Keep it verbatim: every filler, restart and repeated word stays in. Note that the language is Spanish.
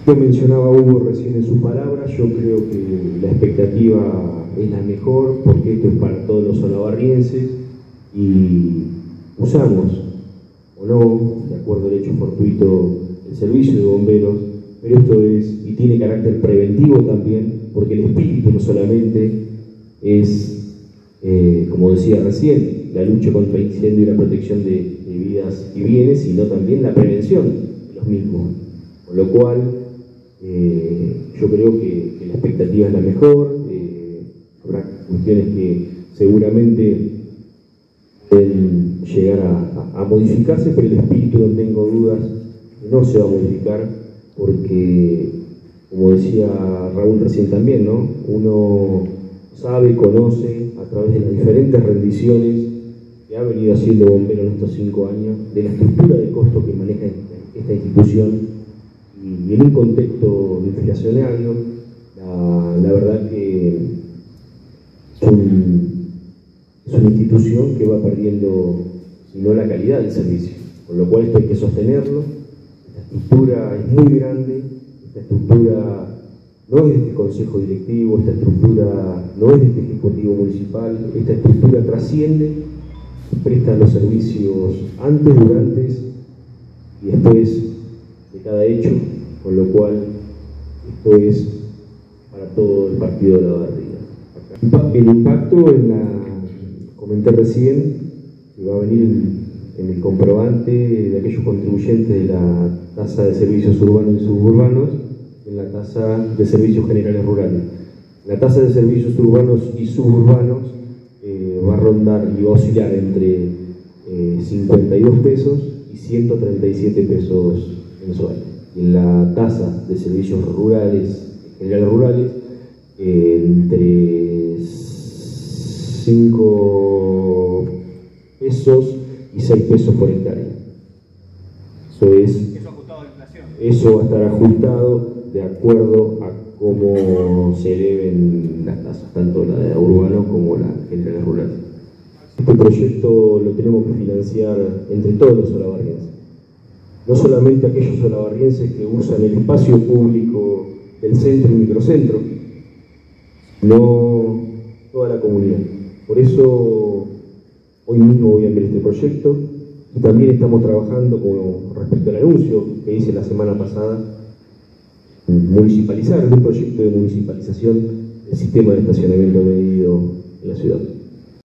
Lo mencionaba Hugo recién en sus palabras, yo creo que la expectativa es la mejor porque esto es para todos los olavarrienses y usamos o no, de acuerdo al hecho fortuito, el servicio de bomberos, pero esto es y tiene carácter preventivo también porque el espíritu no solamente es, eh, como decía recién, la lucha contra el incendio y la protección de, de vidas y bienes, sino también la prevención de los mismos, con lo cual Eh, yo creo que, que la expectativa es la mejor, eh, habrá cuestiones que seguramente pueden llegar a, a, a modificarse, pero el espíritu, no tengo dudas, no se va a modificar porque, como decía Raúl recién también, ¿no? Uno sabe, conoce a través de las diferentes rendiciones que ha venido haciendo Bombero en estos cinco años, de la estructura de costo que maneja esta institución. Y en un contexto inflacionario, la, la verdad que es, un, es una institución que va perdiendo, si no la calidad del servicio, con lo cual esto hay que sostenerlo. Esta estructura es muy grande, esta estructura no es de este consejo directivo, esta estructura no es de este ejecutivo municipal, esta estructura trasciende, presta los servicios antes, durante y después de cada hecho, con lo cual esto es para todo el partido de Olavarría. El impacto, en la, comenté recién, que va a venir en el comprobante de aquellos contribuyentes de la tasa de servicios urbanos y suburbanos, en la tasa de servicios generales rurales. La tasa de servicios urbanos y suburbanos eh, va a rondar y va a oscilar entre eh, cincuenta y dos pesos y ciento treinta y siete pesos mensuales. En la tasa de servicios rurales, generales rurales, eh, entre cinco pesos y seis pesos por hectárea. Eso es. ¿Eso ajustado a la inflación? Eso va a estar ajustado de acuerdo a cómo se eleven las tasas, tanto la de urbano como la generales rurales. Este proyecto lo tenemos que financiar entre todos los olavarrienses. No solamente aquellos olavarrienses que usan el espacio público del centro y microcentro, no toda la comunidad. Por eso hoy mismo voy a enviar este proyecto y también estamos trabajando con respecto al anuncio que hice la semana pasada, municipalizar, un proyecto de municipalización del sistema de estacionamiento medido en la ciudad.